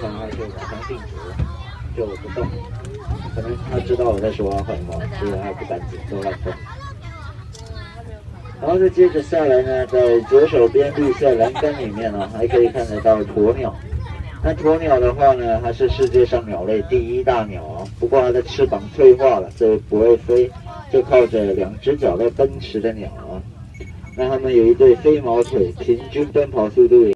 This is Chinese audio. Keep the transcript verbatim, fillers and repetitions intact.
方，它就马上定格，就不动。可能它知道我在说它坏话，所以它不敢紧都乱动。然后再接着下来呢，在左手边绿色栏杆里面呢，还可以看得到鸵鸟。那鸵鸟的话呢，它是世界上鸟类第一大鸟啊，不过它的翅膀退化了，所以不会飞，就靠着两只脚在奔驰的鸟啊。那它们有一对飞毛腿，平均奔跑速度也